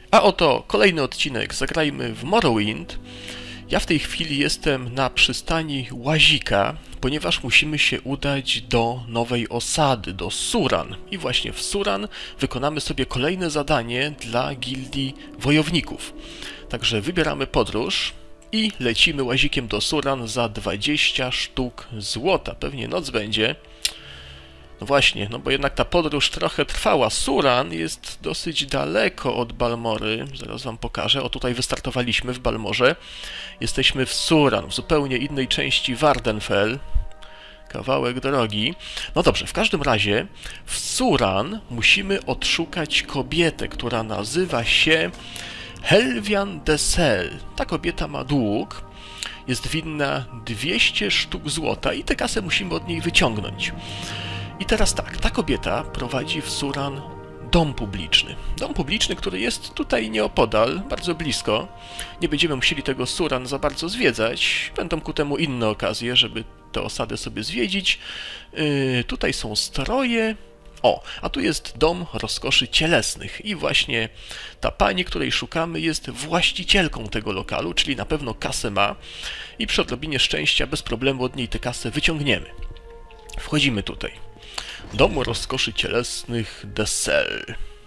A oto kolejny odcinek Zagrajmy w Morrowind. Ja w tej chwili jestem na przystani Łazika, ponieważ musimy się udać do nowej osady, do Suran. I właśnie w Suran wykonamy sobie kolejne zadanie dla gildii wojowników. Także wybieramy podróż i lecimy Łazikiem do Suran za 20 sztuk złota. Pewnie noc będzie. No właśnie, no bo jednak ta podróż trochę trwała. Suran jest dosyć daleko od Balmory. Zaraz wam pokażę. O, tutaj wystartowaliśmy w Balmorze. Jesteśmy w Suran, w zupełnie innej części Vvardenfell. Kawałek drogi. No dobrze, w każdym razie w Suran musimy odszukać kobietę, która nazywa się Helvian de Sel. Ta kobieta ma dług. Jest winna 200 sztuk złota i tę kasę musimy od niej wyciągnąć. I teraz tak, ta kobieta prowadzi w Suran dom publiczny. Dom publiczny, który jest tutaj nieopodal, bardzo blisko. Nie będziemy musieli tego Suran za bardzo zwiedzać. Będą ku temu inne okazje, żeby tę osadę sobie zwiedzić. Tutaj są stroje. O, a tu jest dom rozkoszy cielesnych. I właśnie ta pani, której szukamy, jest właścicielką tego lokalu, czyli na pewno kasę ma. I przy odrobinie szczęścia bez problemu od niej tę kasę wyciągniemy. Wchodzimy tutaj. Dom rozkoszy cielesnych de Sel.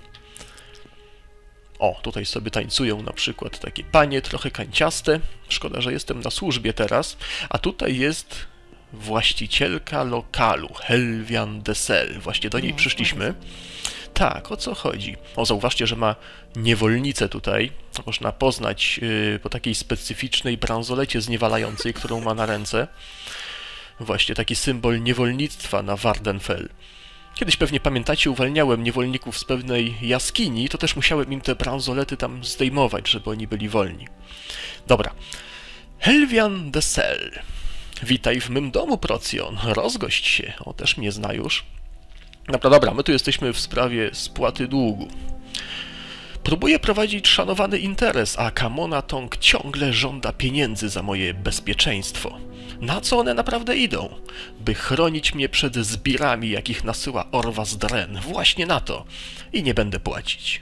O, tutaj sobie tańcują na przykład takie panie, trochę kanciaste. Szkoda, że jestem na służbie teraz. A tutaj jest właścicielka lokalu, Helvian de Sel. Właśnie do niej przyszliśmy. Tak, o co chodzi? O, zauważcie, że ma niewolnicę tutaj. Można poznać po takiej specyficznej bransolecie zniewalającej, którą ma na ręce. Właśnie taki symbol niewolnictwa na Vvardenfell. Kiedyś pewnie pamiętacie, uwalniałem niewolników z pewnej jaskini, to też musiałem im te bransolety tam zdejmować, żeby oni byli wolni. Dobra. Helvian de Sel. Witaj w mym domu, Procyon. Rozgość się. O, też mnie zna już. Dobra, my tu jesteśmy w sprawie spłaty długu. Próbuję prowadzić szanowany interes, a Camona Tong ciągle żąda pieniędzy za moje bezpieczeństwo. Na co one naprawdę idą? By chronić mnie przed zbirami, jakich nasyła Orwas Dren. Właśnie na to. I nie będę płacić.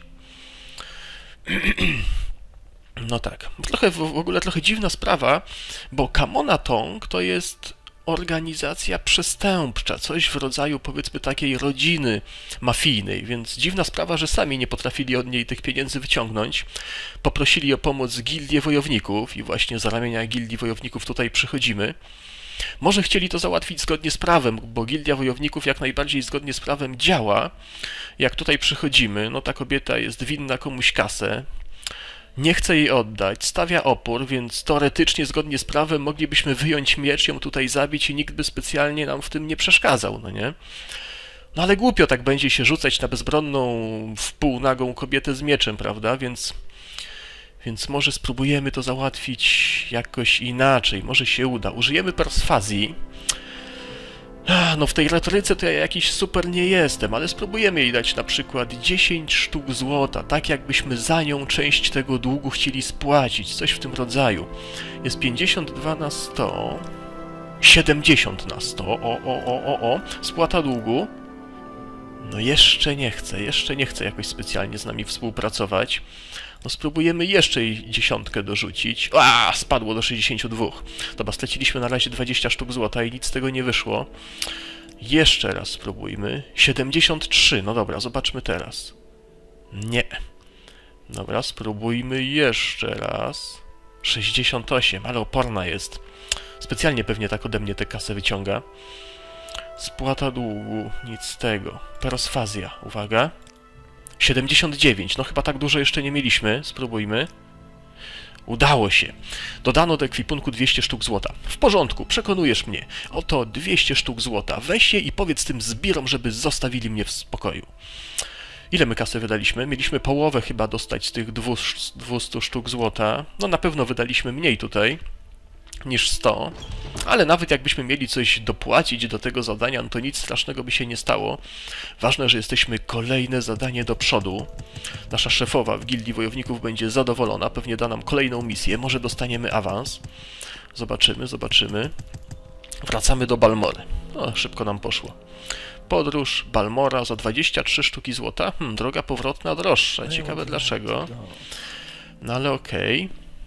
No tak. W ogóle trochę dziwna sprawa, bo Camona Tong to jest organizacja przestępcza, coś w rodzaju, powiedzmy, takiej rodziny mafijnej, więc dziwna sprawa, że sami nie potrafili od niej tych pieniędzy wyciągnąć. Poprosili o pomoc gildię wojowników i właśnie z ramienia gildii wojowników tutaj przychodzimy. Może chcieli to załatwić zgodnie z prawem, bo gildia wojowników jak najbardziej zgodnie z prawem działa. Jak tutaj przychodzimy, no ta kobieta jest winna komuś kasę. Nie chce jej oddać, stawia opór, więc teoretycznie, zgodnie z prawem, moglibyśmy wyjąć miecz, ją tutaj zabić i nikt by specjalnie nam w tym nie przeszkadzał, no nie? No ale głupio tak będzie się rzucać na bezbronną, wpółnagą kobietę z mieczem, prawda? Więc może spróbujemy to załatwić jakoś inaczej, może się uda. Użyjemy perswazji. No w tej retoryce to ja jakiś super nie jestem, ale spróbujemy jej dać na przykład 10 sztuk złota, tak jakbyśmy za nią część tego długu chcieli spłacić, coś w tym rodzaju. Jest 52 na 100, 70 na 100, spłata długu. No jeszcze nie chce jakoś specjalnie z nami współpracować. No spróbujemy jeszcze jej dziesiątkę dorzucić. Spadło do 62. Dobra, straciliśmy na razie 20 sztuk złota i nic z tego nie wyszło. Jeszcze raz spróbujmy. 73. No dobra, zobaczmy teraz. Nie. Dobra, spróbujmy jeszcze raz. 68, ale oporna jest. Specjalnie pewnie tak ode mnie tę kasę wyciąga. Spłata długu, nic z tego. Perswazja, uwaga. 79, no chyba tak dużo jeszcze nie mieliśmy. Spróbujmy. Udało się. Dodano do ekwipunku 200 sztuk złota. W porządku, przekonujesz mnie. Oto 200 sztuk złota. Weź je i powiedz tym zbirom, żeby zostawili mnie w spokoju. Ile my kasy wydaliśmy? Mieliśmy połowę chyba dostać z tych 200 sztuk złota. No na pewno wydaliśmy mniej tutaj niż 100, ale nawet jakbyśmy mieli coś dopłacić do tego zadania, no to nic strasznego by się nie stało. Ważne, że jesteśmy kolejne zadanie do przodu. Nasza szefowa w gildii wojowników będzie zadowolona, pewnie da nam kolejną misję, może dostaniemy awans. Zobaczymy. Wracamy do Balmory. O, szybko nam poszło. podróż, Balmora za 23 sztuki złota. Droga powrotna droższa. Ciekawe dlaczego. No ale okej.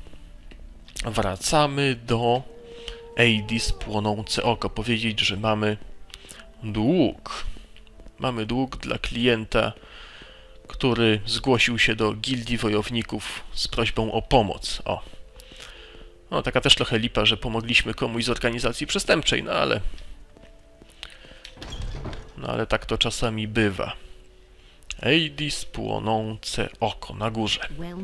Wracamy do Eidis Płonące Oko. Powiedzieć, że mamy dług. Mamy dług dla klienta, który zgłosił się do gildii wojowników z prośbą o pomoc. O. No, taka też trochę lipa, że pomogliśmy komuś z organizacji przestępczej, no ale tak to czasami bywa. Eidis Płonące Oko na górze.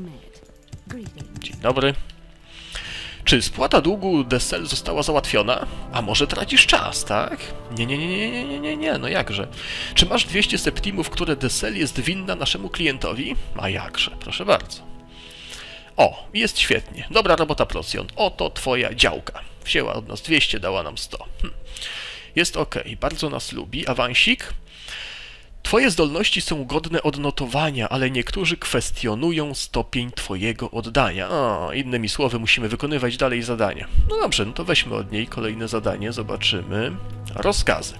Dzień dobry. Czy spłata długu Dessel została załatwiona? A może tracisz czas, tak? Nie, no jakże. Czy masz 200 septimów, które Dessel jest winna naszemu klientowi? A jakże, proszę bardzo. O, jest świetnie. Dobra robota, Procyon. Oto twoja działka. Wzięła od nas 200, dała nam 100. Jest okej, bardzo nas lubi. Awansik? Twoje zdolności są godne odnotowania, ale niektórzy kwestionują stopień twojego oddania. Innymi słowy, musimy wykonywać dalej zadania. No dobrze, no to weźmy od niej kolejne zadanie, zobaczymy. Rozkazy.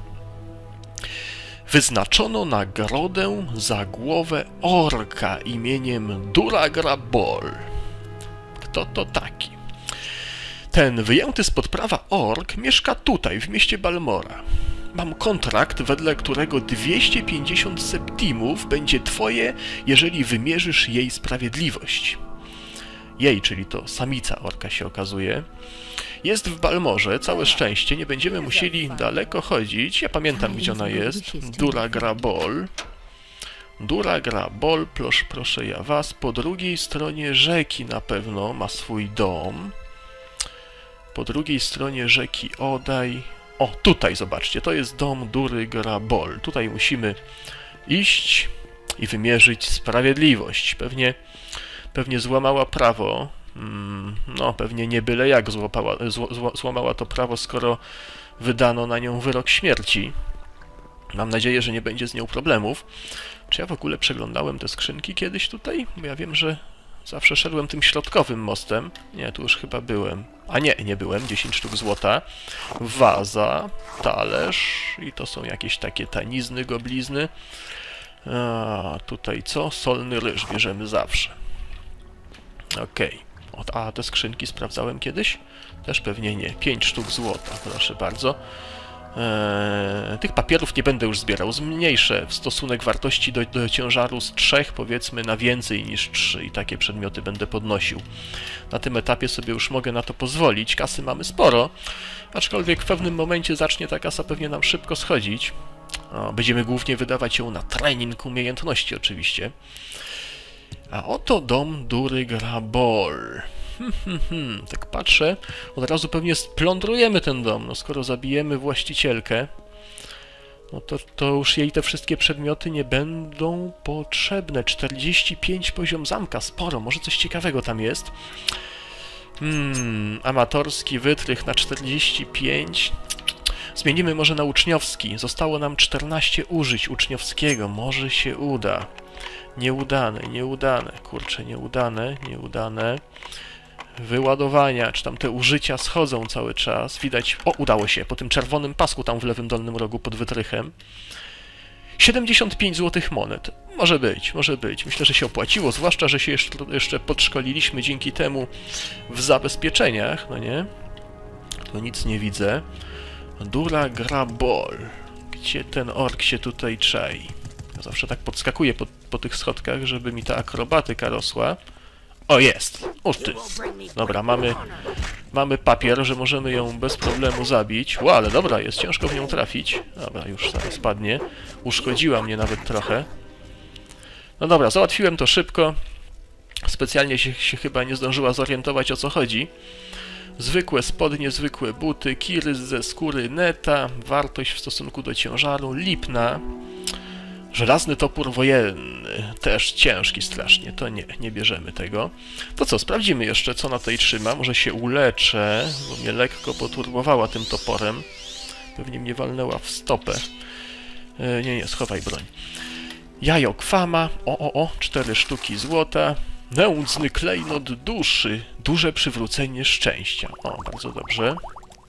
Wyznaczono nagrodę za głowę orka imieniem Duragrabol. Kto to taki? Ten wyjęty spod prawa ork mieszka tutaj, w mieście Balmora. Mam kontrakt, wedle którego 250 septimów będzie twoje, jeżeli wymierzysz jej sprawiedliwość. Jej, czyli to samica orka się okazuje. Jest w Balmorze, całe szczęście, nie będziemy musieli daleko chodzić. Ja pamiętam, gdzie ona jest. Duragrabol. Duragrabol, proszę ja was, po drugiej stronie rzeki na pewno ma swój dom. Po drugiej stronie rzeki Odaj. O, tutaj zobaczcie, to jest dom Duragrabol. Tutaj musimy iść i wymierzyć sprawiedliwość. Pewnie złamała prawo. No, pewnie nie byle jak złamała to prawo, skoro wydano na nią wyrok śmierci. Mam nadzieję, że nie będzie z nią problemów. Czy ja w ogóle przeglądałem te skrzynki kiedyś tutaj? Bo ja wiem, że zawsze szedłem tym środkowym mostem. Nie, tu już chyba byłem. A nie byłem. 10 sztuk złota. Waza, talerz i to są jakieś takie tanizny, goblizny. A tutaj co? Solny ryż bierzemy zawsze. Okej. A te skrzynki sprawdzałem kiedyś? Też pewnie nie. 5 sztuk złota, proszę bardzo. Tych papierów nie będę już zbierał. Zmniejszę w stosunek wartości do ciężaru z 3 powiedzmy na więcej niż 3 i takie przedmioty będę podnosił. Na tym etapie sobie już mogę na to pozwolić. Kasy mamy sporo, aczkolwiek w pewnym momencie zacznie ta kasa pewnie nam szybko schodzić. Będziemy głównie wydawać ją na trening umiejętności oczywiście. A oto dom Duragrabol. Tak patrzę, od razu pewnie splądrujemy ten dom. No skoro zabijemy właścicielkę, no to już jej te wszystkie przedmioty nie będą potrzebne. 45 poziom zamka, sporo, może coś ciekawego tam jest. Amatorski wytrych na 45. Zmienimy może na uczniowski. Zostało nam 14 użyć uczniowskiego, może się uda. Nieudane, kurczę, nieudane. Wyładowania, czy tam te użycia schodzą cały czas. Widać, udało się, po tym czerwonym pasku tam w lewym dolnym rogu pod wytrychem. 75 złotych monet. Może być. Myślę, że się opłaciło, zwłaszcza, że się jeszcze podszkoliliśmy dzięki temu w zabezpieczeniach, no nie? To nic nie widzę. Duragrabol. Gdzie ten ork się tutaj czai? Ja zawsze tak podskakuję po tych schodkach, żeby mi ta akrobatyka rosła. O, jest! Uż ty! Dobra, mamy papier, że możemy ją bez problemu zabić. Ale dobra, jest ciężko w nią trafić. Dobra, już zaraz padnie. Uszkodziła mnie nawet trochę. No dobra, załatwiłem to szybko. Specjalnie się chyba nie zdążyła zorientować, o co chodzi. Zwykłe spodnie, zwykłe buty, kiry ze skóry neta, wartość w stosunku do ciężaru, lipna. Żelazny topór wojenny, też ciężki strasznie, to nie bierzemy tego. To co, sprawdzimy jeszcze, co na tej trzyma, może się uleczę, bo mnie lekko poturbowała tym toporem. Pewnie mnie walnęła w stopę. Nie, schowaj broń. Jajo kwama, 4 sztuki złota. Nędzny klejnot duszy, duże przywrócenie szczęścia. O, bardzo dobrze.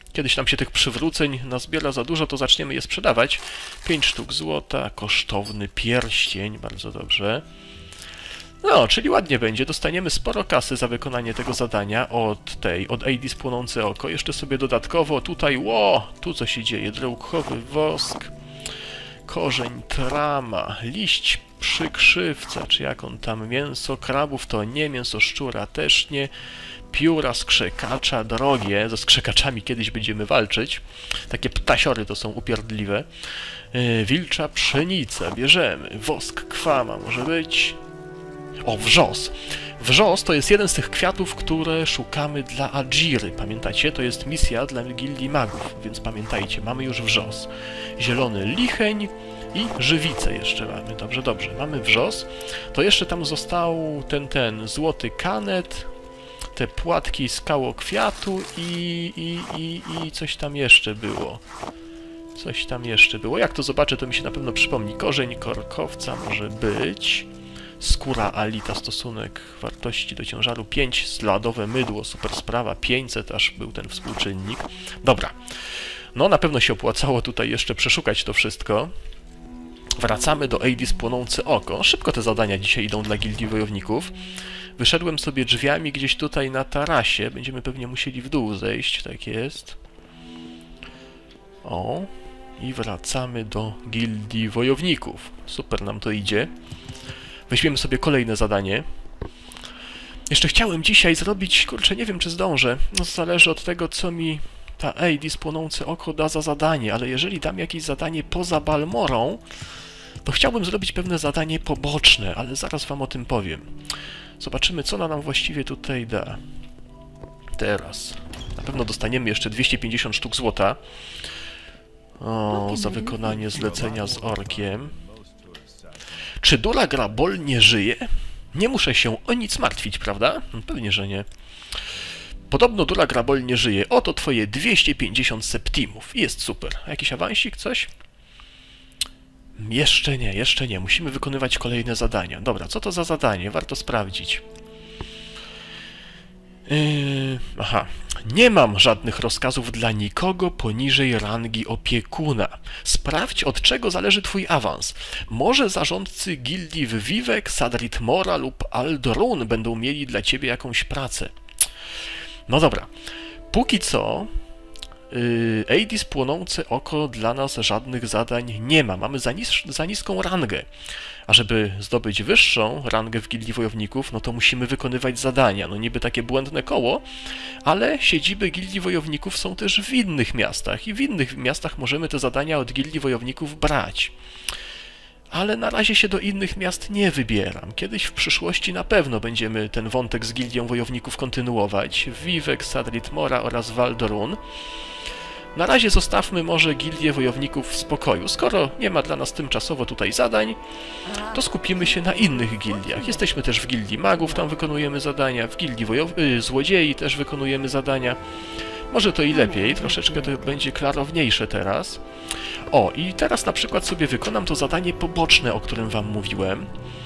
Kiedyś nam się tych przywróceń nazbiera za dużo, to zaczniemy je sprzedawać. 5 sztuk złota, kosztowny pierścień, bardzo dobrze. No, czyli ładnie będzie. Dostaniemy sporo kasy za wykonanie tego zadania od Eidis Płonące Oko. Jeszcze sobie dodatkowo tutaj, tu co się dzieje, drełkowy wosk, korzeń trama, liść przykrzywca, czy jak on tam, mięso krabów to nie, mięso szczura też nie, pióra skrzekacza drogie, ze skrzekaczami kiedyś będziemy walczyć, takie ptasiory to są upierdliwe, wilcza pszenica, bierzemy, wosk kwama może być, wrzos. Wrzos to jest jeden z tych kwiatów, które szukamy dla Ajiry. Pamiętacie? To jest misja dla Gildii Magów, więc pamiętajcie, mamy już wrzos. Zielony licheń i żywicę jeszcze mamy. Dobrze, dobrze. Mamy wrzos. To jeszcze tam został ten złoty kanet, te płatki skałokwiatu i coś tam jeszcze było. Coś tam jeszcze było. Jak to zobaczę, to mi się na pewno przypomni. Korzeń korkowca może być. Skóra alita, stosunek wartości do ciężaru 5, sladowe mydło, super sprawa, 500 aż był ten współczynnik. Dobra, no na pewno się opłacało tutaj jeszcze przeszukać to wszystko. Wracamy do Eidis Płonące Oko. Szybko te zadania dzisiaj idą dla Gildii Wojowników. Wyszedłem sobie drzwiami gdzieś tutaj na tarasie, będziemy pewnie musieli w dół zejść, tak jest. I wracamy do Gildii Wojowników. Super nam to idzie. Weźmiemy sobie kolejne zadanie. Jeszcze chciałem dzisiaj zrobić, kurczę, nie wiem czy zdążę. No zależy od tego, co mi ta Eidis Płonące Oko da za zadanie, ale jeżeli dam jakieś zadanie poza Balmorą, to chciałbym zrobić pewne zadanie poboczne, ale zaraz wam o tym powiem. Zobaczymy, co ona nam właściwie tutaj da. Teraz. Na pewno dostaniemy jeszcze 250 sztuk złota. Za wykonanie zlecenia z orkiem. Czy Dura Grabol nie żyje? Nie muszę się o nic martwić, prawda? Pewnie, że nie. Podobno Dura Grabol nie żyje. Oto twoje 250 septimów. Jest super. Jakiś awansik, coś? Jeszcze nie, jeszcze nie. Musimy wykonywać kolejne zadania. Dobra, co to za zadanie? Warto sprawdzić. Aha. Nie mam żadnych rozkazów dla nikogo poniżej rangi opiekuna. Sprawdź, od czego zależy twój awans. Może zarządcy gildii w Vivek, Sadrit Mora lub Aldrun będą mieli dla ciebie jakąś pracę. No dobra. Póki co Eidis Płonące Oko dla nas żadnych zadań nie ma. Mamy za niską rangę. A żeby zdobyć wyższą rangę w Gildii Wojowników, no to musimy wykonywać zadania. No niby takie błędne koło, ale siedziby Gildii Wojowników są też w innych miastach i w innych miastach możemy te zadania od Gildii Wojowników brać. Ale na razie się do innych miast nie wybieram. Kiedyś w przyszłości na pewno będziemy ten wątek z Gildią Wojowników kontynuować. Vivek, Sadrit Mora oraz Waldorun. Na razie zostawmy może Gildię Wojowników w spokoju. Skoro nie ma dla nas tymczasowo tutaj zadań, to skupimy się na innych gildiach. Jesteśmy też w Gildii Magów, tam wykonujemy zadania, w Gildii Złodziei też wykonujemy zadania. Może to i lepiej, troszeczkę to będzie klarowniejsze teraz. I teraz na przykład sobie wykonam to zadanie poboczne, o którym wam mówiłem.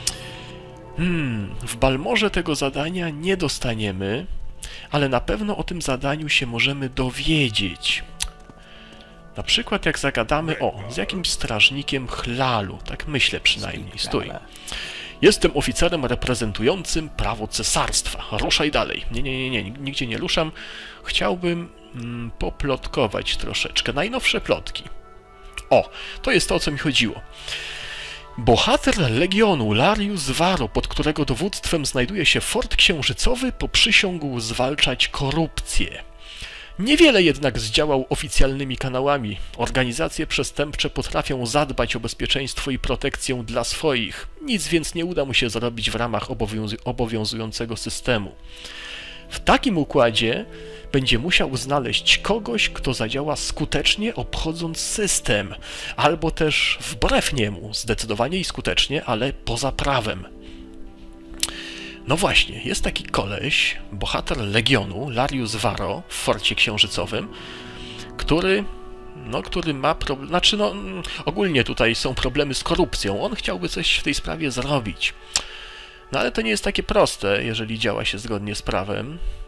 W Balmorze tego zadania nie dostaniemy, ale na pewno o tym zadaniu się możemy dowiedzieć. Na przykład jak zagadamy, z jakimś strażnikiem Chlalu, tak myślę przynajmniej, stój. Jestem oficerem reprezentującym prawo cesarstwa. Ruszaj dalej. Nie, nigdzie nie ruszam. Chciałbym poplotkować troszeczkę. Najnowsze plotki. To jest to, o co mi chodziło. Bohater Legionu Larius Varo, pod którego dowództwem znajduje się Fort Księżycowy, poprzysiągł zwalczać korupcję. Niewiele jednak zdziałał oficjalnymi kanałami. Organizacje przestępcze potrafią zadbać o bezpieczeństwo i protekcję dla swoich. Nic więc nie uda mu się zrobić w ramach obowiązującego systemu. W takim układzie będzie musiał znaleźć kogoś, kto zadziała skutecznie, obchodząc system, albo też wbrew niemu, zdecydowanie i skutecznie, ale poza prawem. No właśnie, jest taki koleś, bohater Legionu, Larius Varo, w Forcie Księżycowym, który ma problem, ogólnie tutaj są problemy z korupcją, on chciałby coś w tej sprawie zrobić. No ale to nie jest takie proste, jeżeli działa się zgodnie z prawem.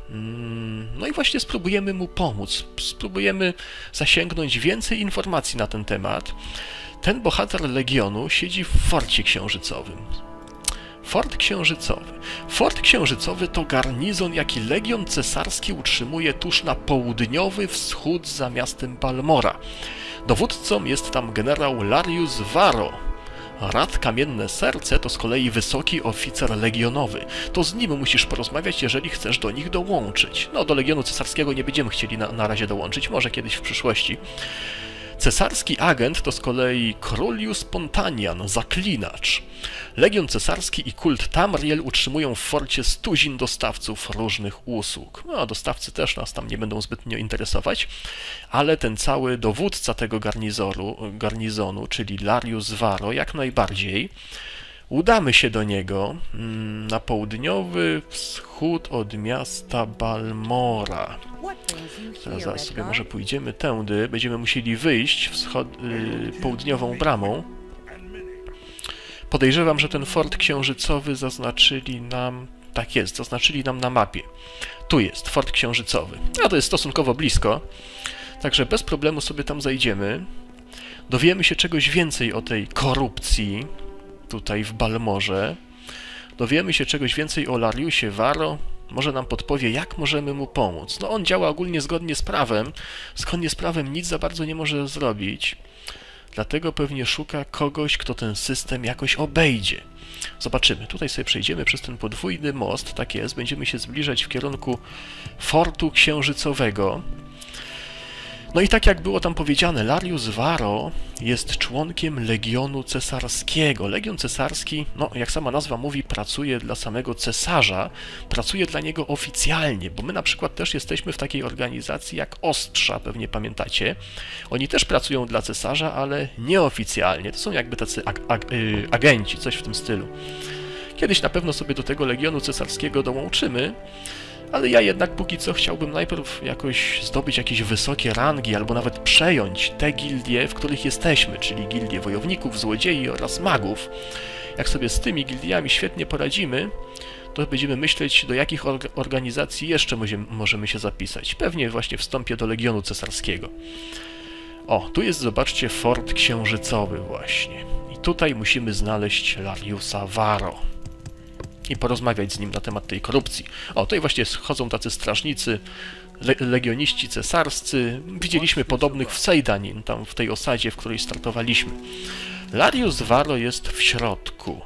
No i właśnie spróbujemy mu pomóc, spróbujemy zasięgnąć więcej informacji na ten temat. Ten bohater Legionu siedzi w forcie księżycowym. Fort Księżycowy. Fort Księżycowy to garnizon, jaki Legion Cesarski utrzymuje tuż na południowy wschód za miastem Balmora. Dowódcą jest tam generał Larius Varro. Rad Kamienne Serce to z kolei wysoki oficer legionowy. To z nim musisz porozmawiać, jeżeli chcesz do nich dołączyć. No, do Legionu Cesarskiego nie będziemy chcieli na razie dołączyć, może kiedyś w przyszłości. Cesarski agent to z kolei Krulius Pontanian, zaklinacz. Legion Cesarski i kult Tamriel utrzymują w forcie 100 dostawców różnych usług. No, dostawcy też nas tam nie będą zbytnio interesować, ale ten cały dowódca tego garnizonu, czyli Larius Varro, jak najbardziej. Udamy się do niego na południowy wschód od miasta Balmora. Zaraz sobie może pójdziemy tędy. Będziemy musieli wyjść południową bramą. Podejrzewam, że ten fort księżycowy zaznaczyli nam... Tak jest, zaznaczyli nam na mapie. Tu jest fort księżycowy. A to jest stosunkowo blisko. Także bez problemu sobie tam zajdziemy. Dowiemy się czegoś więcej o tej korupcji tutaj w Balmorze. Dowiemy się czegoś więcej o Lariusie Varro. Może nam podpowie, jak możemy mu pomóc. No on działa ogólnie zgodnie z prawem. Zgodnie z prawem nic za bardzo nie może zrobić. Dlatego pewnie szuka kogoś, kto ten system jakoś obejdzie. Zobaczymy. Tutaj sobie przejdziemy przez ten podwójny most. Tak jest. Będziemy się zbliżać w kierunku Fortu Księżycowego. No i tak jak było tam powiedziane, Larius Varro jest członkiem Legionu Cesarskiego. Legion Cesarski, no jak sama nazwa mówi, pracuje dla samego cesarza, pracuje dla niego oficjalnie, bo my na przykład też jesteśmy w takiej organizacji jak Ostrza, pewnie pamiętacie. Oni też pracują dla cesarza, ale nieoficjalnie. To są jakby tacy agenci, coś w tym stylu. Kiedyś na pewno sobie do tego Legionu Cesarskiego dołączymy, ale ja jednak póki co chciałbym najpierw jakoś zdobyć jakieś wysokie rangi, albo nawet przejąć te gildie, w których jesteśmy, czyli gildie wojowników, złodziei oraz magów. Jak sobie z tymi gildiami świetnie poradzimy, to będziemy myśleć, do jakich organizacji jeszcze możemy się zapisać. Pewnie właśnie wstąpię do Legionu Cesarskiego. O, tu jest, zobaczcie, Fort Księżycowy właśnie. I tutaj musimy znaleźć Lariusa Varro i porozmawiać z nim na temat tej korupcji. O, tutaj właśnie chodzą tacy strażnicy, legioniści cesarscy. Widzieliśmy podobnych w Seydanin, tam w tej osadzie, w której startowaliśmy. Larius Varro jest w środku.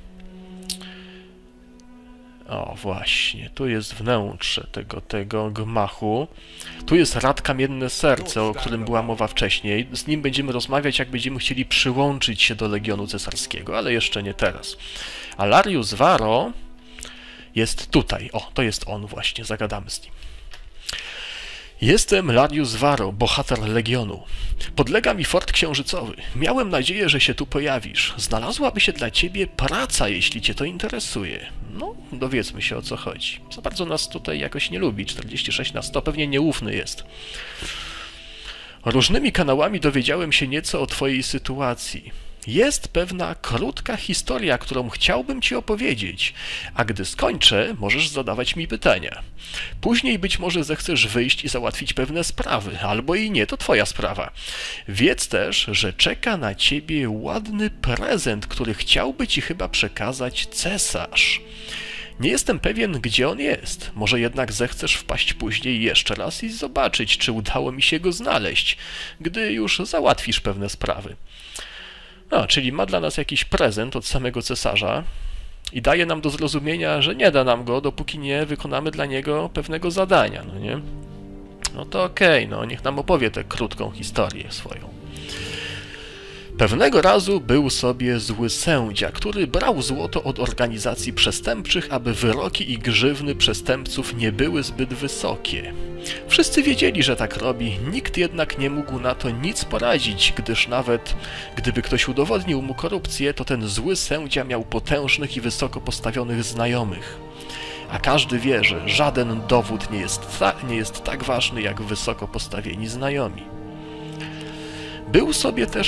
O, właśnie, tu jest wnętrze tego gmachu. Tu jest Rad Kamienne Serce, o którym była mowa wcześniej. Z nim będziemy rozmawiać, jak będziemy chcieli przyłączyć się do Legionu Cesarskiego, ale jeszcze nie teraz. A Larius Varro jest tutaj. O, to jest on właśnie, zagadamy z nim. Jestem Larius Varro, bohater Legionu. Podlega mi Fort Księżycowy. Miałem nadzieję, że się tu pojawisz. Znalazłaby się dla ciebie praca, jeśli cię to interesuje. No, dowiedzmy się, o co chodzi. Za bardzo nas tutaj jakoś nie lubi. 46/100, pewnie nieufny jest. Różnymi kanałami dowiedziałem się nieco o twojej sytuacji. Jest pewna krótka historia, którą chciałbym ci opowiedzieć, a gdy skończę, możesz zadawać mi pytania. Później być może zechcesz wyjść i załatwić pewne sprawy, albo i nie, to twoja sprawa. Wiedz też, że czeka na ciebie ładny prezent, który chciałby ci chyba przekazać cesarz. Nie jestem pewien, gdzie on jest. Może jednak zechcesz wpaść później jeszcze raz i zobaczyć, czy udało mi się go znaleźć, gdy już załatwisz pewne sprawy. No, czyli ma dla nas jakiś prezent od samego cesarza i daje nam do zrozumienia, że nie da nam go, dopóki nie wykonamy dla niego pewnego zadania, no nie? No to okej, no niech nam opowie tę krótką historię swoją. Pewnego razu był sobie zły sędzia, który brał złoto od organizacji przestępczych, aby wyroki i grzywny przestępców nie były zbyt wysokie. Wszyscy wiedzieli, że tak robi, nikt jednak nie mógł na to nic poradzić, gdyż nawet gdyby ktoś udowodnił mu korupcję, to ten zły sędzia miał potężnych i wysoko postawionych znajomych. A każdy wie, że żaden dowód nie jest tak ważny jak wysoko postawieni znajomi. Był sobie też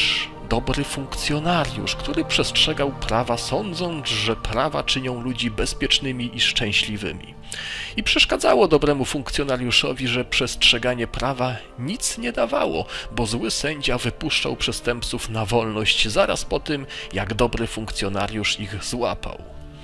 dobry funkcjonariusz, który przestrzegał prawa, sądząc, że prawa czynią ludzi bezpiecznymi i szczęśliwymi. I przeszkadzało dobremu funkcjonariuszowi, że przestrzeganie prawa nic nie dawało, bo zły sędzia wypuszczał przestępców na wolność zaraz po tym, jak dobry funkcjonariusz ich złapał.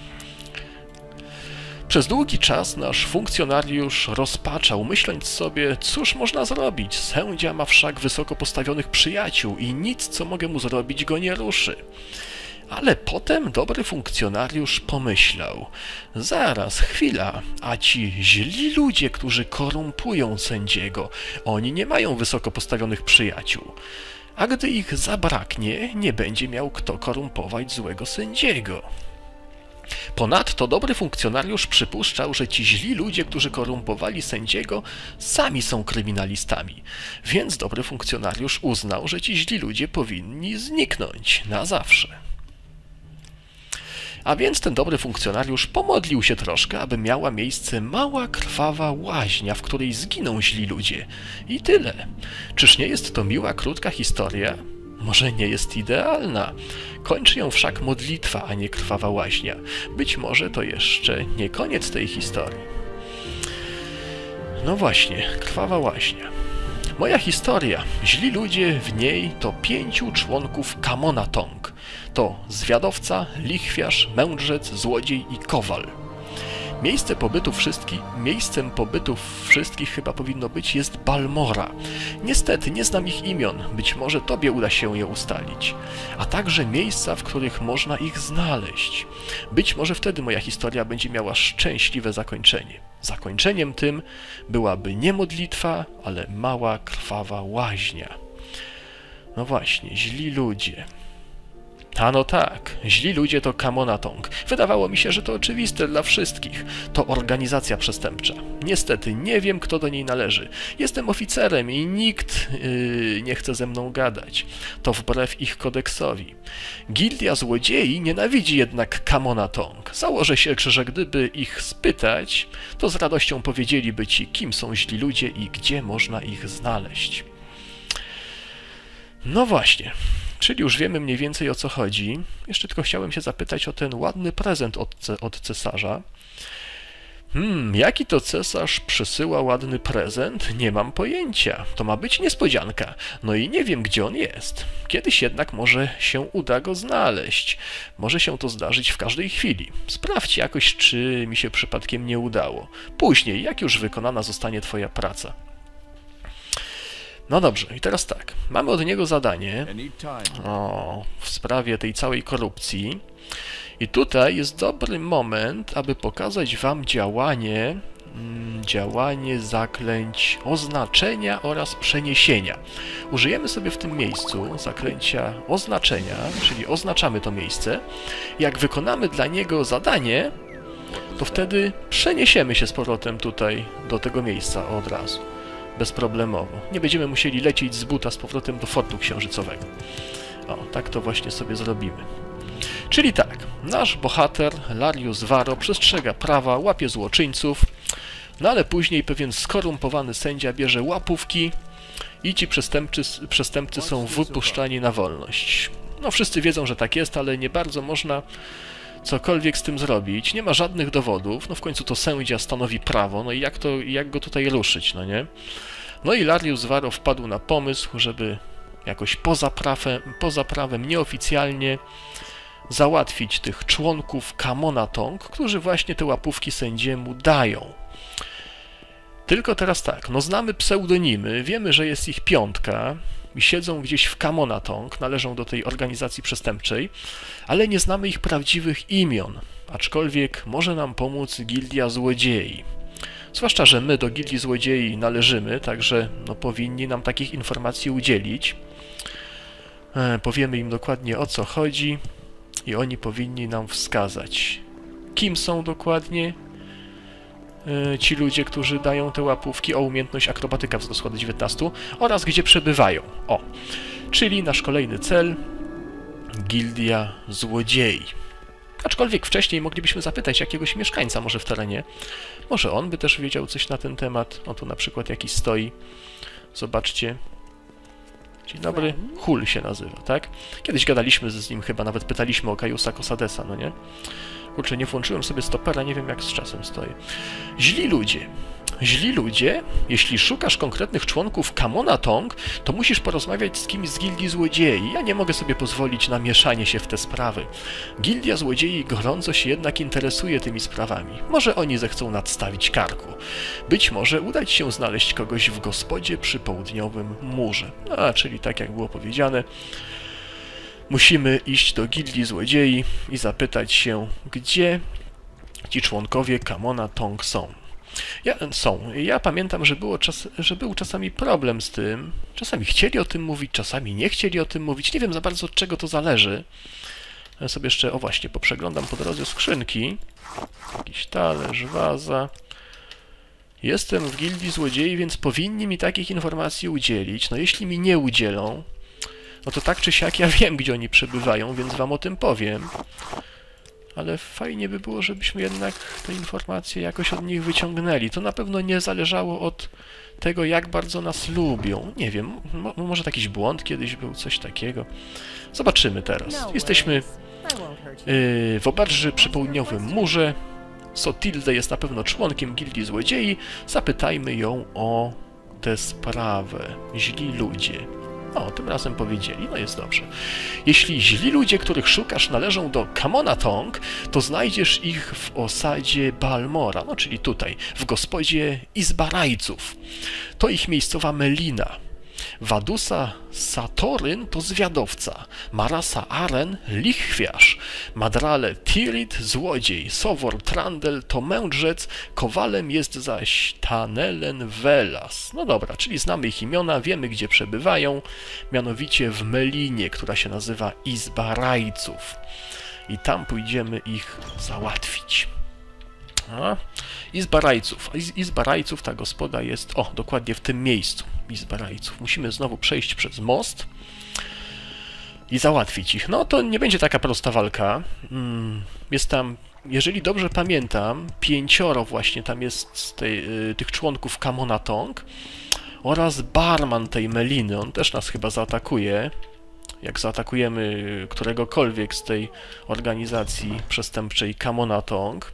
Przez długi czas nasz funkcjonariusz rozpaczał, myśląc sobie, cóż można zrobić, sędzia ma wszak wysoko postawionych przyjaciół i nic, co mogę mu zrobić, go nie ruszy. Ale potem dobry funkcjonariusz pomyślał, zaraz, chwila, a ci źli ludzie, którzy korumpują sędziego, oni nie mają wysoko postawionych przyjaciół. A gdy ich zabraknie, nie będzie miał kto korumpować złego sędziego. Ponadto dobry funkcjonariusz przypuszczał, że ci źli ludzie, którzy korumpowali sędziego, sami są kryminalistami, więc dobry funkcjonariusz uznał, że ci źli ludzie powinni zniknąć na zawsze. A więc ten dobry funkcjonariusz pomodlił się troszkę, aby miała miejsce mała, krwawa łaźnia, w której zginą źli ludzie. I tyle. Czyż nie jest to miła, krótka historia? Może nie jest idealna. Kończy ją wszak modlitwa, a nie krwawa łaźnia. Być może to jeszcze nie koniec tej historii. No właśnie, krwawa łaźnia. Moja historia, źli ludzie w niej to 5 członków Kamona Tong. To zwiadowca, lichwiarz, mędrzec, złodziej i kowal. Miejscem pobytu wszystkich chyba powinno być jest Balmora. Niestety nie znam ich imion, być może tobie uda się je ustalić. A także miejsca, w których można ich znaleźć. Być może wtedy moja historia będzie miała szczęśliwe zakończenie. Zakończeniem tym byłaby nie modlitwa, ale mała, krwawa łaźnia. No właśnie, źli ludzie. A no tak, źli ludzie to Kamona Tong. Wydawało mi się, że to oczywiste dla wszystkich. To organizacja przestępcza. Niestety nie wiem, kto do niej należy. Jestem oficerem i nikt nie chce ze mną gadać. To wbrew ich kodeksowi. Gildia Złodziei nienawidzi jednak Kamona Tong. Założę się, że gdyby ich spytać, to z radością powiedzieliby ci, kim są źli ludzie i gdzie można ich znaleźć. No właśnie. Czyli już wiemy mniej więcej, o co chodzi. Jeszcze tylko chciałem się zapytać o ten ładny prezent od cesarza. Jaki to cesarz przysyła ładny prezent? Nie mam pojęcia. To ma być niespodzianka. No i nie wiem, gdzie on jest. Kiedyś jednak może się uda go znaleźć. Może się to zdarzyć w każdej chwili. Sprawdź jakoś, czy mi się przypadkiem nie udało. Później, jak już wykonana zostanie twoja praca. No dobrze, i teraz tak, mamy od niego zadanie w sprawie tej całej korupcji i tutaj jest dobry moment, aby pokazać wam działanie zaklęć oznaczenia oraz przeniesienia. Użyjemy sobie w tym miejscu zaklęcia oznaczenia, czyli oznaczamy to miejsce. Jak wykonamy dla niego zadanie, to wtedy przeniesiemy się z powrotem tutaj do tego miejsca od razu. Bezproblemowo. Nie będziemy musieli lecieć z buta z powrotem do fortu księżycowego. O, tak to właśnie sobie zrobimy. Czyli tak, nasz bohater, Larius Varo, przestrzega prawa, łapie złoczyńców, no ale później pewien skorumpowany sędzia bierze łapówki i ci przestępcy są wypuszczani na wolność. No wszyscy wiedzą, że tak jest, ale nie bardzo można cokolwiek z tym zrobić, nie ma żadnych dowodów, no w końcu to sędzia stanowi prawo, no i jak go tutaj ruszyć, no nie? No i Larius Varo wpadł na pomysł, żeby jakoś poza prawem, nieoficjalnie załatwić tych członków Kamona Tong, którzy właśnie te łapówki sędziemu dają. Tylko teraz tak, no znamy pseudonimy, wiemy, że jest ich 5 i siedzą gdzieś w Kamona Tong, należą do tej organizacji przestępczej, ale nie znamy ich prawdziwych imion, aczkolwiek może nam pomóc Gildia Złodziei. Zwłaszcza, że my do Gildii Złodziei należymy, także no, powinni nam takich informacji udzielić. Powiemy im dokładnie, o co chodzi i oni powinni nam wskazać, kim są dokładnie ci ludzie, którzy dają te łapówki, o umiejętność akrobatyka wzrosła do 19 oraz gdzie przebywają. O, czyli nasz kolejny cel, Gildia Złodziei. Aczkolwiek wcześniej moglibyśmy zapytać jakiegoś mieszkańca może w terenie. Może on by też wiedział coś na ten temat. O, tu na przykład jakiś stoi. Zobaczcie. Dzień dobry, Hul się nazywa, tak? Kiedyś gadaliśmy z nim, chyba nawet pytaliśmy o Kajusa Cosadesa, no nie? Kurczę, nie włączyłem sobie stopera, nie wiem jak z czasem stoję. Źli ludzie. Źli ludzie, jeśli szukasz konkretnych członków Kamona Tong, to musisz porozmawiać z kimś z Gildii Złodziei. Ja nie mogę sobie pozwolić na mieszanie się w te sprawy. Gildia Złodziei gorąco się jednak interesuje tymi sprawami. Może oni zechcą nadstawić karku. Być może udać się znaleźć kogoś w gospodzie przy południowym murze. Czyli tak jak było powiedziane, musimy iść do Gildii Złodziei i zapytać się, gdzie ci członkowie Kamona Tong są. Ja pamiętam, że był czasami problem z tym. Czasami chcieli o tym mówić, czasami nie chcieli o tym mówić. Nie wiem za bardzo, od czego to zależy. Ja sobie jeszcze, o właśnie, poprzeglądam po drodze skrzynki. Jakiś talerz, waza. Jestem w Gildii Złodziei, więc powinni mi takich informacji udzielić. No jeśli mi nie udzielą, no to tak czy siak ja wiem, gdzie oni przebywają, więc wam o tym powiem. Ale fajnie by było, żebyśmy jednak te informacje jakoś od nich wyciągnęli. To na pewno nie zależało od tego, jak bardzo nas lubią. Nie wiem, może jakiś błąd kiedyś był, coś takiego. Zobaczymy teraz. Jesteśmy w oberży przy południowym murze. Sotilde jest na pewno członkiem Gildii Złodziei. Zapytajmy ją o tę sprawę. Źli ludzie. O, tym razem powiedzieli, no jest dobrze. Jeśli źli ludzie, których szukasz, należą do Kamona Tong, to znajdziesz ich w osadzie Balmora, no czyli tutaj, w gospodzie Izbarajców. To ich miejscowa Melina. Wadusa Satoryn to zwiadowca, Marasa Aren lichwiarz, Madrale Tirit złodziej, Sowor Trandel to mędrzec, kowalem jest zaś Tanelen Velas. No dobra, czyli znamy ich imiona, wiemy gdzie przebywają, mianowicie w Melinie, która się nazywa Izbarajców. I tam pójdziemy ich załatwić. Izbarajców, ta gospoda jest, dokładnie w tym miejscu, Izbarajców. Musimy znowu przejść przez most i załatwić ich. No to nie będzie taka prosta walka. Jest tam, jeżeli dobrze pamiętam, 5 właśnie tam jest z tych członków Kamona Tong oraz barman tej Meliny. On też nas chyba zaatakuje. Jak zaatakujemy któregokolwiek z tej organizacji przestępczej Kamona Tong.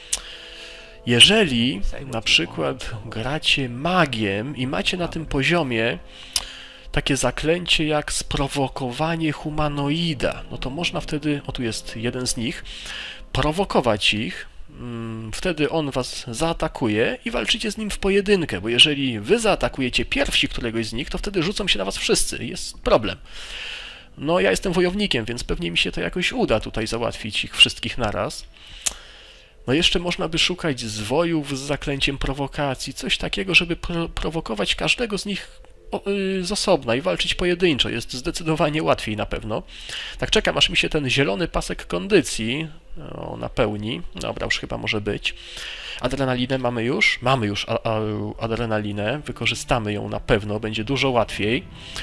Jeżeli na przykład gracie magiem i macie na tym poziomie takie zaklęcie jak sprowokowanie humanoida, no to można wtedy, tu jest jeden z nich, prowokować ich, wtedy on was zaatakuje i walczycie z nim w pojedynkę, bo jeżeli wy zaatakujecie pierwsi któregoś z nich, to wtedy rzucą się na was wszyscy, jest problem. No ja jestem wojownikiem, więc pewnie mi się to jakoś uda tutaj załatwić ich wszystkich naraz. No jeszcze można by szukać zwojów z zaklęciem prowokacji, coś takiego, żeby prowokować każdego z nich z osobna i walczyć pojedynczo. Jest zdecydowanie łatwiej na pewno. Tak czekam, aż mi się ten zielony pasek kondycji napełni. Dobra, już chyba może być. Adrenalinę mamy już? Mamy już adrenalinę. Wykorzystamy ją na pewno, będzie dużo łatwiej.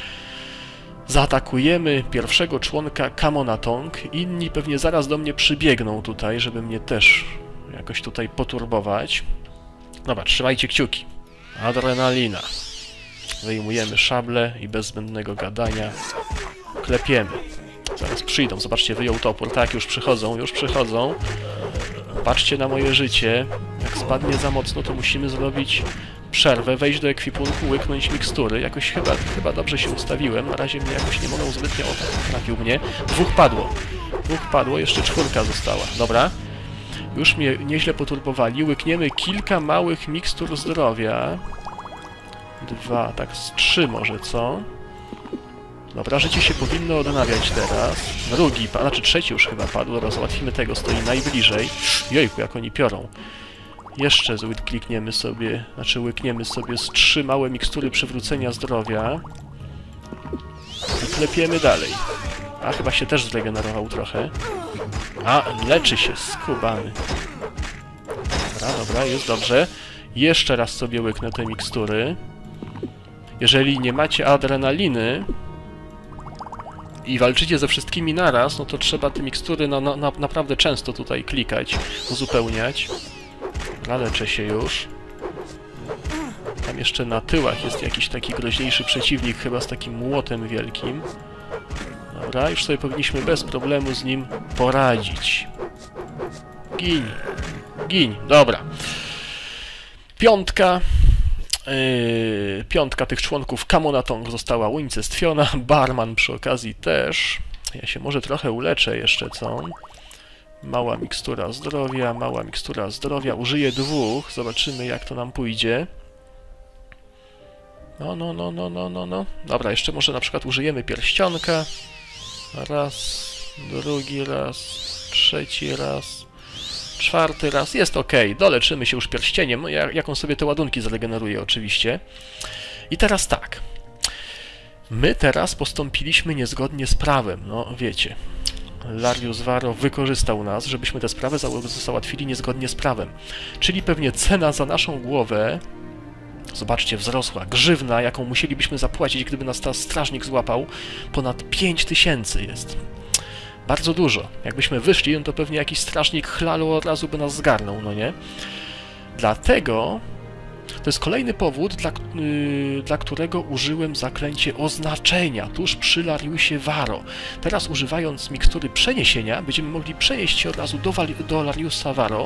Zaatakujemy pierwszego członka Kamona Tong. Inni pewnie zaraz do mnie przybiegną tutaj, żeby mnie też jakoś tutaj poturbować. Dobra, trzymajcie kciuki. Adrenalina. Wyjmujemy szable i bez zbędnego gadania klepiemy. Zaraz przyjdą. Zobaczcie, wyjął topór. Tak, już przychodzą, już przychodzą. Patrzcie na moje życie. Jak spadnie za mocno, to musimy zrobić przerwę, wejść do ekwipunku, łyknąć mikstury. Jakoś chyba dobrze się ustawiłem. Na razie mnie jakoś nie mogą zbytnio... trafił mnie. Dwóch padło, jeszcze 4 została. Dobra. Już mnie nieźle poturbowali. Łykniemy kilka małych mikstur zdrowia. 2, tak z 3 może, co? Dobra, życie się powinno odnawiać teraz. Drugi, znaczy trzeci już chyba padł. Dobra, załatwimy tego, stoi najbliżej. Jejku, jak oni piorą. Jeszcze klikniemy sobie, łykniemy sobie z 3 małe mikstury przywrócenia zdrowia. I klepiemy dalej. A, chyba się też zregenerował trochę. A, leczy się, skubany. Dobra, jest dobrze. Jeszcze raz sobie łyknę te mikstury. Jeżeli nie macie adrenaliny i walczycie ze wszystkimi naraz, no to trzeba te mikstury naprawdę często tutaj klikać, uzupełniać. Leczę się już. Tam jeszcze na tyłach jest jakiś taki groźniejszy przeciwnik, chyba z takim młotem wielkim. Dobra, już sobie powinniśmy bez problemu z nim poradzić. Gin. Gin. Dobra. Piątka tych członków Camona Tong została unicestwiona. Barman przy okazji też. Ja się może trochę uleczę jeszcze, co? Mała mikstura zdrowia, mała mikstura zdrowia. Użyję 2. Zobaczymy, jak to nam pójdzie. No. Dobra, jeszcze może na przykład użyjemy pierścionka. Raz, drugi raz, trzeci raz, czwarty raz. Jest ok. Doleczymy się już pierścieniem. No, jak on sobie te ładunki zregeneruje oczywiście. I teraz tak. My teraz postąpiliśmy niezgodnie z prawem. No, wiecie. Larius Varo wykorzystał nas, żebyśmy tę sprawę załatwili niezgodnie z prawem. Czyli pewnie cena za naszą głowę, zobaczcie, wzrosła. Grzywna, jaką musielibyśmy zapłacić, gdyby nas teraz strażnik złapał, ponad 5000 jest. Bardzo dużo. Jakbyśmy wyszli, no to pewnie jakiś strażnik chlalu od razu by nas zgarnął, no nie? Dlatego to jest kolejny powód, dla którego użyłem zaklęcie oznaczenia tuż przy Lariusie Varo. Teraz używając mikstury przeniesienia będziemy mogli przenieść się od razu do Lariusa Varo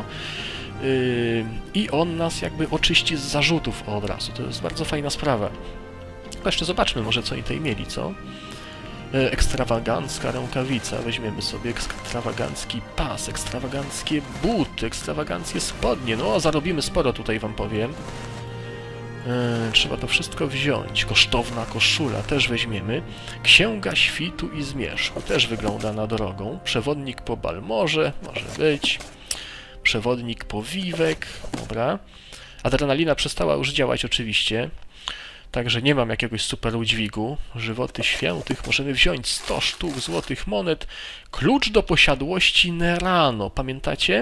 i on nas jakby oczyści z zarzutów od razu. To jest bardzo fajna sprawa. Jeszcze zobaczmy może, co oni tutaj mieli, co? Ekstrawagancka rękawica, weźmiemy sobie ekstrawagancki pas, ekstrawaganckie buty, ekstrawaganckie spodnie. No, zarobimy sporo tutaj, wam powiem. Trzeba to wszystko wziąć. Kosztowna koszula też weźmiemy. Księga świtu i zmierzchu też wygląda na drogą. Przewodnik po Balmorze, może być. Przewodnik po Wiwek, dobra. Adrenalina przestała już działać oczywiście. Także nie mam jakiegoś super udźwigu. Żywoty świętych możemy wziąć 100 sztuk złotych monet. Klucz do posiadłości Nerano. Pamiętacie?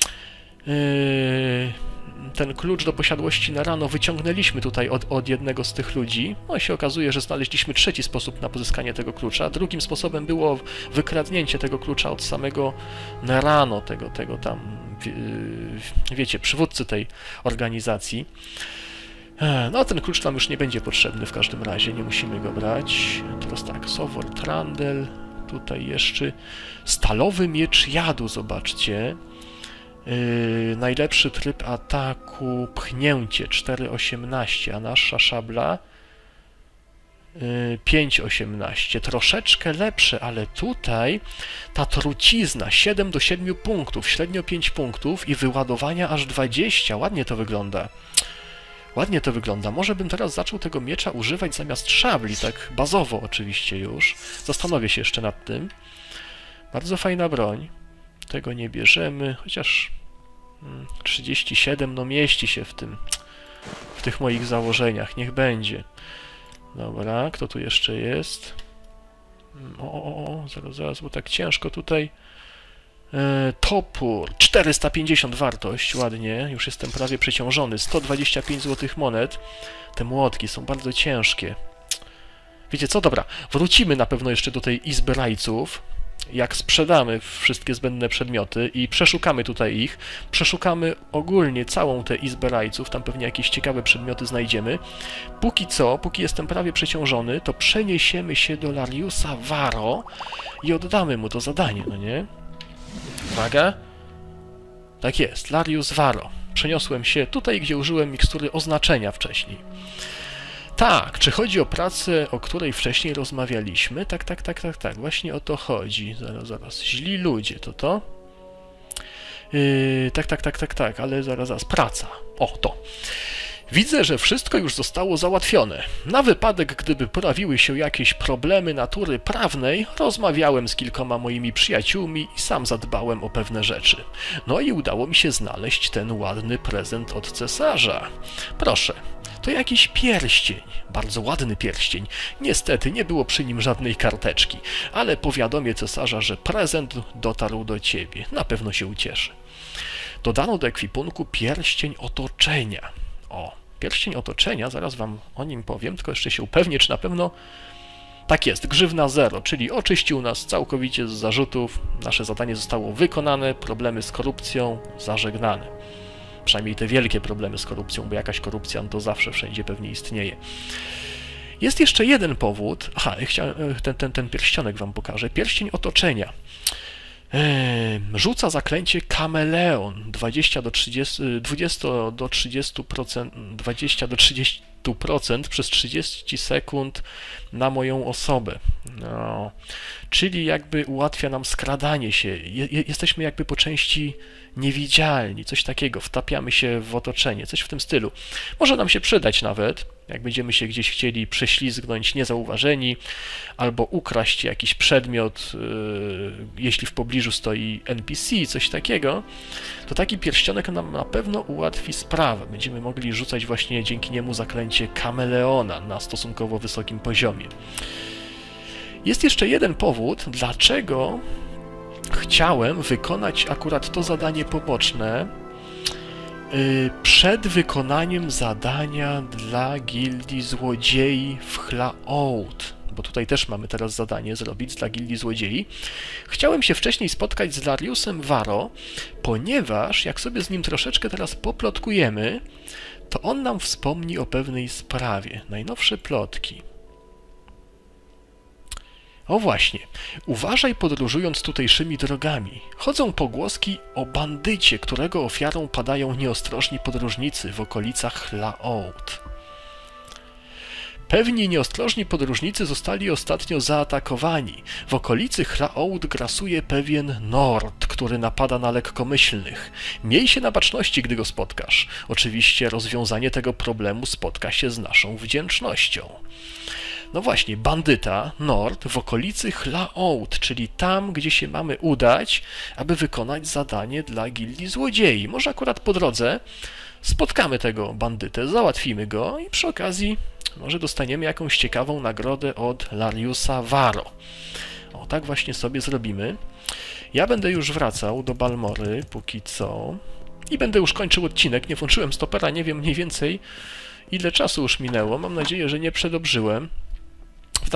Ten klucz do posiadłości Nerano wyciągnęliśmy tutaj od jednego z tych ludzi. No i się okazuje, że znaleźliśmy trzeci sposób na pozyskanie tego klucza. Drugim sposobem było wykradnięcie tego klucza od samego Nerano, tego tam, wiecie, przywódcy tej organizacji. No, ten klucz nam już nie będzie potrzebny w każdym razie, nie musimy go brać. Teraz tak, Sowor Trandel, tutaj jeszcze stalowy miecz jadu, zobaczcie. Najlepszy tryb ataku pchnięcie 4,18, a nasza szabla 5,18. Troszeczkę lepsze, ale tutaj ta trucizna 7 do 7 punktów, średnio 5 punktów i wyładowania aż 20. Ładnie to wygląda. Ładnie to wygląda. Może bym teraz zaczął tego miecza używać zamiast szabli, tak bazowo oczywiście już. Zastanowię się jeszcze nad tym. Bardzo fajna broń. Tego nie bierzemy, chociaż 37, no mieści się w tych moich założeniach. Niech będzie. Dobra, kto tu jeszcze jest? Zaraz, bo tak ciężko tutaj. Topór, 450 wartość, ładnie, już jestem prawie przeciążony, 125 złotych monet. Te młotki są bardzo ciężkie. Wiecie co, dobra, wrócimy na pewno jeszcze do tej izby rajców, jak sprzedamy wszystkie zbędne przedmioty i przeszukamy tutaj ich, przeszukamy ogólnie całą tę izbę rajców, tam pewnie jakieś ciekawe przedmioty znajdziemy. Póki co, póki jestem prawie przeciążony, to przeniesiemy się do Lariusa Varo i oddamy mu to zadanie, no nie? Uwaga. Tak jest, Larius Varo. Przeniosłem się tutaj, gdzie użyłem mikstury oznaczenia wcześniej. Tak, czy chodzi o pracę, o której wcześniej rozmawialiśmy? Tak, właśnie o to chodzi. Zaraz, źli ludzie, to? Tak, ale zaraz, praca. O, to. Widzę, że wszystko już zostało załatwione. Na wypadek, gdyby pojawiły się jakieś problemy natury prawnej, rozmawiałem z kilkoma moimi przyjaciółmi i sam zadbałem o pewne rzeczy. No i udało mi się znaleźć ten ładny prezent od cesarza. Proszę, to jakiś pierścień. Bardzo ładny pierścień. Niestety nie było przy nim żadnej karteczki, ale powiadomię cesarza, że prezent dotarł do ciebie. Na pewno się ucieszy. Dodano do ekwipunku pierścień otoczenia. O, pierścień otoczenia, zaraz wam o nim powiem, tylko jeszcze się upewnię, czy na pewno tak jest, grzywna 0, czyli oczyścił nas całkowicie z zarzutów, nasze zadanie zostało wykonane, problemy z korupcją zażegnane. przynajmniej te wielkie problemy z korupcją, bo jakaś korupcja to zawsze wszędzie pewnie istnieje. Jest jeszcze jeden powód. Aha, ten pierścionek wam pokażę. Pierścień otoczenia. Rzuca zaklęcie kameleon 20 do 30% przez 30 sekund na moją osobę. No, czyli jakby ułatwia nam skradanie się. Jesteśmy jakby po części niewidzialni, coś takiego, wtapiamy się w otoczenie, coś w tym stylu. Może nam się przydać nawet, jak będziemy się gdzieś chcieli prześlizgnąć niezauważeni, albo ukraść jakiś przedmiot, jeśli w pobliżu stoi NPC, coś takiego, to taki pierścionek nam na pewno ułatwi sprawę. Będziemy mogli rzucać właśnie dzięki niemu zaklęcie kameleona na stosunkowo wysokim poziomie. Jest jeszcze jeden powód, dlaczego chciałem wykonać akurat to zadanie poboczne przed wykonaniem zadania dla Gildii Złodziei w Hlaout, bo tutaj też mamy teraz zadanie zrobić dla Gildii Złodziei. Chciałem się wcześniej spotkać z Lariusem Varo, ponieważ jak sobie z nim troszeczkę teraz poplotkujemy, to on nam wspomni o pewnej sprawie. Najnowsze plotki. O właśnie, uważaj podróżując tutejszymi drogami. Chodzą pogłoski o bandycie, którego ofiarą padają nieostrożni podróżnicy w okolicach Hlaout. Pewni nieostrożni podróżnicy zostali ostatnio zaatakowani. W okolicy Hlaout grasuje pewien Nord, który napada na lekkomyślnych. Miej się na baczności, gdy go spotkasz. Oczywiście rozwiązanie tego problemu spotka się z naszą wdzięcznością. No właśnie, bandyta, Nord, w okolicy Hlaout, czyli tam, gdzie się mamy udać, aby wykonać zadanie dla Gildii Złodziei. Może akurat po drodze spotkamy tego bandytę, załatwimy go i przy okazji może dostaniemy jakąś ciekawą nagrodę od Lariusa Varo. O, tak właśnie sobie zrobimy. Ja będę już wracał do Balmory póki co i będę już kończył odcinek. Nie włączyłem stopera, nie wiem mniej więcej ile czasu już minęło. Mam nadzieję, że nie przedobrzyłem. W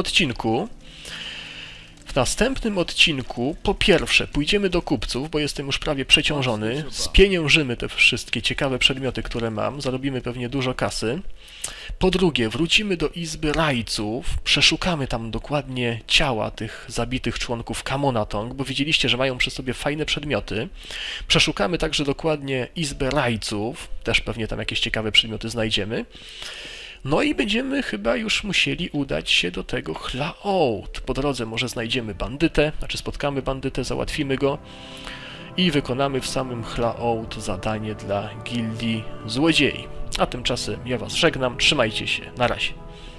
następnym odcinku po pierwsze pójdziemy do kupców, bo jestem już prawie przeciążony, spieniężymy te wszystkie ciekawe przedmioty, które mam, zarobimy pewnie dużo kasy. Po drugie wrócimy do Izby Rajców, przeszukamy tam dokładnie ciała tych zabitych członków Camonatong, bo widzieliście, że mają przy sobie fajne przedmioty. Przeszukamy także dokładnie Izbę Rajców, też pewnie tam jakieś ciekawe przedmioty znajdziemy. No i będziemy chyba już musieli udać się do tego Hlaout. Po drodze może znajdziemy bandytę, znaczy spotkamy bandytę, załatwimy go i wykonamy w samym Hlaout zadanie dla Gildii Złodziei. A tymczasem ja was żegnam, trzymajcie się, na razie.